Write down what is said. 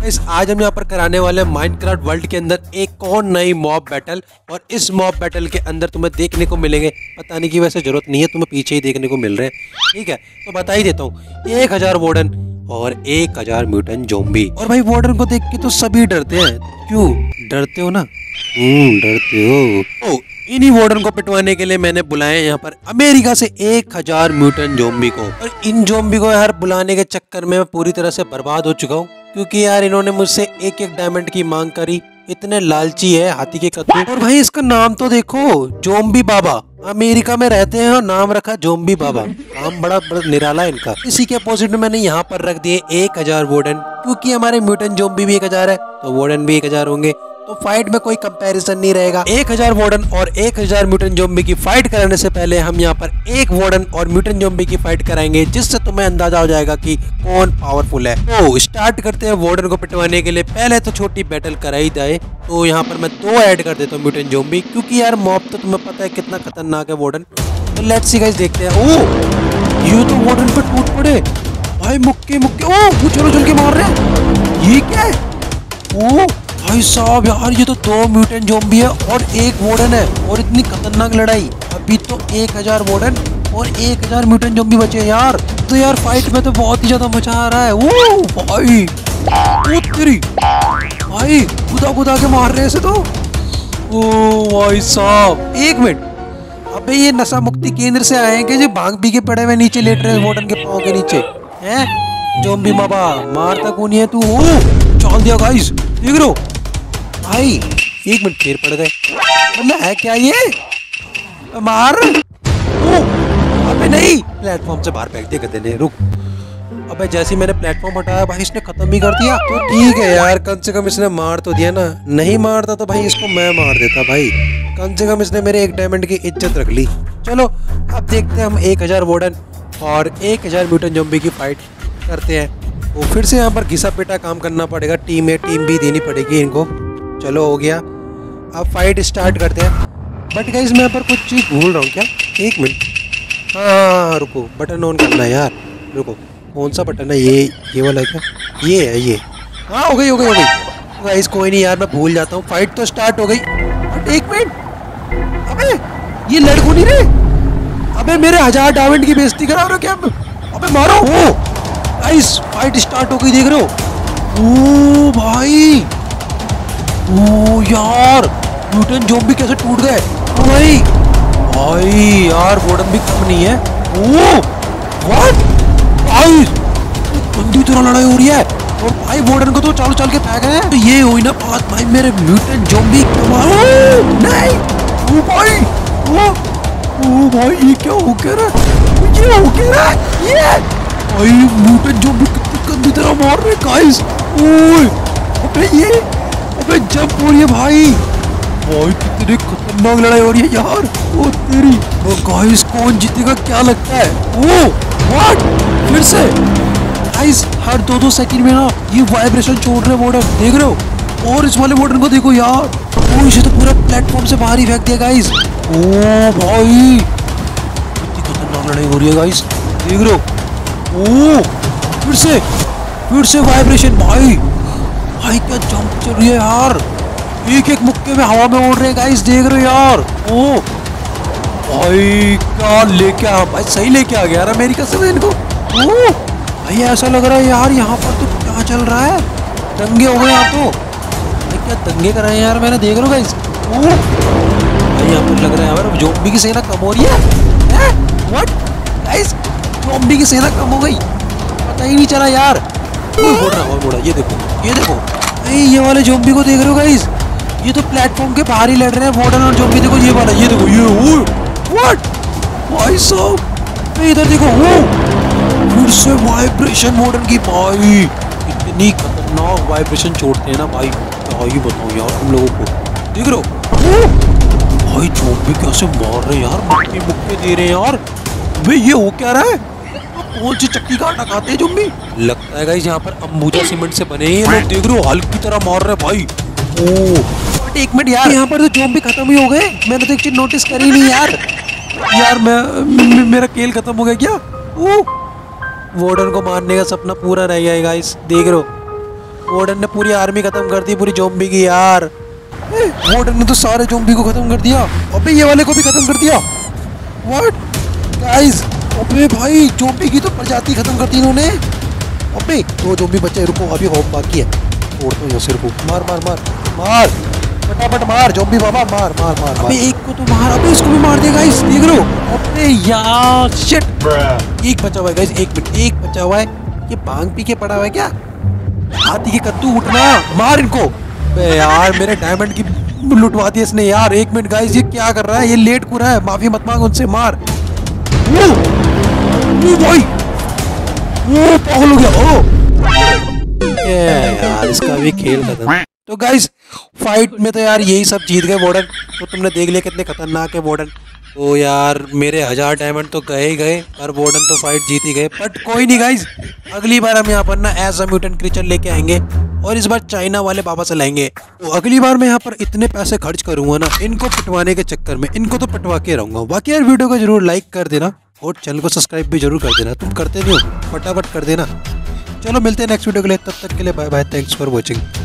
इस आज हम यहाँ पर कराने वाले हैं माइनक्राफ्ट वर्ल्ड के अंदर एक और नई मॉब बैटल। और इस मॉब बैटल के अंदर तुम्हें देखने को मिलेंगे, बताने की वैसे जरूरत नहीं है, तुम्हें पीछे ही देखने को मिल रहे हैं। ठीक है, तो बता ही देता हूँ, 1000 वार्डन और 1000 म्यूटेंट ज़ॉम्बी। और भाई वार्डन को देख के तो सभी डरते हैं। क्यों डरते हो ना? डरते हो। इन्हीं वार्डन को पिटवाने के लिए मैंने बुलाया यहाँ पर अमेरिका से 1000 म्यूटेंट ज़ॉम्बी को। और इन ज़ॉम्बी को यार बुलाने के चक्कर में मैं पूरी तरह से बर्बाद हो चुका हूँ, क्योंकि यार इन्होंने मुझसे एक डायमंड की मांग करी। इतने लालची है हाथी के कद्दू। और भाई इसका नाम तो देखो, ज़ॉम्बी बाबा। अमेरिका में रहते हैं और नाम रखा ज़ॉम्बी बाबा। काम बड़ा निराला है इनका। इसी के अपोजिट में मैंने यहाँ पर रख दिए 1000 वार्डन, क्योंकि हमारे म्यूटेंट ज़ॉम्बी भी 1000 है तो वार्डन भी 1000 होंगे, तो फाइट में कोई कंपैरिजन नहीं रहेगा। 1000 वार्डन और 1000 म्यूटेंट ज़ॉम्बी की फाइट कराने से पहले हम यहाँ पर एक वार्डन और म्यूटेंट ज़ॉम्बी की फाइट कराएंगे, जिससे तुम्हें अंदाजा हो जाएगा कि कौन पावरफुल है। तो स्टार्ट करते हैं वार्डन को पिटवाने के लिए। पहले तो छोटी बैटल कराई जाए, तो यहाँ पर मैं 2 ऐड कर देता हूँ म्यूटेंट ज़ॉम्बी, क्योंकि यार मॉब तो तुम्हें पता है कितना खतरनाक है वार्डन। तो लेट्स सी गाइस, देखते हैं। ओ ये तो वार्डन पे टूट पड़े भाई, मुक्के मुक्के। ओ वो चल के मार रहे हैं, ये क्या है? ओ भाई साहब यार, ये तो 2 म्यूटेंट ज़ॉम्बी है और 1 वार्डन है, और इतनी खतरनाक लड़ाई। अभी तो 1000 वार्डन और 1000 म्यूटेंट ज़ॉम्बी बचे हैं यार। तो यार फाइट में तो बहुत ही ज्यादा मजा आ रहा है। ओ भाई, ओ तेरी भाई, खुदा के मार रहे हैं इसे तो। ओ भाई साहब, 1 मिनट, अबे ये नशा मुक्ति केंद्र से आए हैं कि जो भांग पी के पड़े हुए नीचे लेट रहे हैं वार्डन के पाँव के नीचे हैं? ज़ॉम्बी बाबा मारता कौन है तू? ओ चल दिया गाइस, देख रहे हो भाई। 1 मिनट, फिर पड़ गए। मतलब है क्या ये? मार। ओ अबे नहीं, प्लेटफॉर्म से बाहर फेंक दिया गधे ने। रुक, अबे जैसे मैंने प्लेटफॉर्म हटाया भाई, इसने खत्म ही कर दिया। तो ठीक है यार, कम से कम इसने मार तो दिया ना। नहीं मारता तो भाई इसको मैं मार देता भाई। कम से कम इसने मेरे 1 डायमंड की इज्जत रख ली। चलो अब देखते हैं हम 1000 वार्डन और 1000 म्यूटेंट ज़ॉम्बी की फाइट करते हैं। वो फिर से यहाँ पर घिसा पिटा काम करना पड़ेगा, टीम भी देनी पड़ेगी इनको। चलो हो गया, अब फाइट स्टार्ट करते हैं। बट गाइस मैं यहाँ पर कुछ चीज़ भूल रहा हूँ क्या? 1 मिनट, हाँ रुको, बटन ऑन करना है यार। रुको, कौन सा बटन है? ये वाला है क्या? ये है ये। हाँ हो गई। गाइस कोई नहीं यार, मैं भूल जाता हूँ। फाइट तो स्टार्ट हो गई, बट 1 मिनट, अबे ये लड़को नहीं रहे। अबे मेरे 1000 डायमंड की बेइज्जती करा रहे हो क्या? अबे मारो। हो गाइस फाइट स्टार्ट हो गई, देख रहे हो? ओ भाई, ओ यार म्यूटेंट ज़ॉम्बी कैसे टूट गए। ओ भाई यार, वार्डन भी कम नहीं है। ओ व्हाट भाई, गंदी तरह लड़ाई हो रही है। और भाई वार्डन को तो चल के फेंक रहे हैं। तो ये हुई ना बात भाई, मेरे म्यूटेंट ज़ॉम्बी नहीं। ओ भाई, ओ भाई ये क्या हो गया? ये हो गया ये भाई, म्यूटेंट ज़ॉम्बी कितनी गंदी तरह मार रहे गाइस। ओए अबे ये, अबे जंप हो रही है भाई। भाई कितनी खतरनाक लड़ाई हो रही है यार। ओ तेरी, वो गाइस कौन जीतेगा क्या लगता है? ओ व्हाट, फिर से गाइस हर 2-2 सेकंड में ना ये वाइब्रेशन छोड़ रहे वार्डन, देख रहे हो? और इस वाले वार्डन को देखो यार, ओ इसे तो पूरा प्लेटफॉर्म से बाहर ही फेंक दिया गाइस। ओ भाई कितनी खतरनाक लड़ाई हो रही है गाइस, देख रहे हो? ओ फिर से वाइब्रेशन। भाई क्या जंप चल रही है यार, एक मुक्के में हवा में उड़ रहे हैं गाइस, देख रहे हो यार? ओ भाई क्या लेके आ भाई, सही लेके आ गया यार अमेरिका से इनको। ओ भाई ऐसा लग रहा है यार यहाँ पर तो क्या चल रहा है, दंगे हो गए यहाँ तो। भाई क्या दंगे कराए यार मैंने, देख रहे हो गाइस? ओ भाई यहाँ पर लग रहा है यार ज़ॉम्बी की सेना कम हो रही है। व्हाट गाइस, ज़ॉम्बी की सेना कम हो गई, पता ही नहीं चला यार। मोड़ा, ये देखो ये वाले ज़ॉम्बी को देख रहे हो गाइस? ये तो प्लेटफॉर्म के बाहर ही लड़ रहे हैं वार्डन और ज़ॉम्बी। देखो ये वाला, ये देखो ये। व्हाट भाई साहब, इधर देखो, फिर से वाइब्रेशन वार्डन की। भाई इतनी खतरनाक वाइब्रेशन छोड़ते हैं ना भाई, क्या ही बताऊं यार तुम लोगों को, देख रहे हो? भाई ज़ॉम्बी कैसे मार रहे हैं यार, मुक्के दे रहे हैं यार। भाई ये हो क्या रहा है? कौन सी चक्की का आटा खाते हैं ज़ॉम्बी? लगता है गाइस यहाँ पर अंबुजा सीमेंट से बने हैं लोग, देख रहे हो? हल्क की तरह मार रहे हैं भाई। ओ 1 मिनट यार, यहाँ पर तो ज़ॉम्बी खत्म ही हो गए। मैंने तो एक चीज नोटिस करी नहीं यार मेरा खेल खत्म हो गया क्या? वार्डन को मारने का सपना पूरा रह गया है गाइस, देख रहे हो? वार्डन ने पूरी आर्मी खत्म कर दी, पूरी ज़ॉम्बी की यार। वार्डन ने तो सारे ज़ॉम्बी को खत्म कर दिया। अबे ये वाले को भी खत्म कर दिया। व्हाट गाइस, अबे भाई ज़ॉम्बी की तो प्रजाति खत्म कर दी इन्होंने। अबे 2 ज़ॉम्बी बच्चे, रुको अभी होप बाकी है। तोड़ दो यहाँ से, रुको। मार मार मार मार, फटाफट मार ज़ॉम्बी बाबा, मार मार मार। अबे एक को तो मार, अबे इसको भी मार दिया गाइस, देख रहे हो। अबे यार शिट, एक बचा हुआ है गाइस, एक मिनट, एक बचा हुआ है। ये भांग पी के पड़ा हुआ है क्या? हाथी के कद्दू, उठना, मार इनको। बे यार मेरे डायमंड की लुटवा दी इसने यार। एक मिनट गाइस, ये क्या कर रहा है? ये लेट कूद रहा है। माफी मत मांग उनसे, मार। ओ भाई, ओ पागल हो गया। ओ यार इसका भी खेल खत्म। तो गाइस फाइट में तो यार यही सब जीत गए वार्डन। तो तुमने देख लिया कितने खतरनाक है वार्डन। तो यार मेरे 1000 डायमंड तो गए ही गए, और वार्डन तो फाइट जीत ही गए। बट कोई नहीं गाइस, अगली बार हम यहाँ पर ना एज अ म्यूटेंट क्रीचर लेके आएंगे, और इस बार चाइना वाले बाबा से लाएंगे। तो अगली बार मैं यहाँ पर इतने पैसे खर्च करूंगा ना इनको पिटवाने के चक्कर में, इनको तो पिटवा के रहूंगा। बाकी यार वीडियो को जरूर लाइक कर देना, और चैनल को सब्सक्राइब भी जरूर कर देना। तुम करते नहीं हो, फटाफट कर देना। चलो मिलते हैं नेक्स्ट वीडियो के लिए, तब तक के लिए bye bye, thanks for watching.